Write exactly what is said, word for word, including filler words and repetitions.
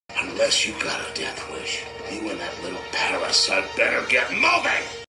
Unless you got a death wish, you and that little parasite better get moving!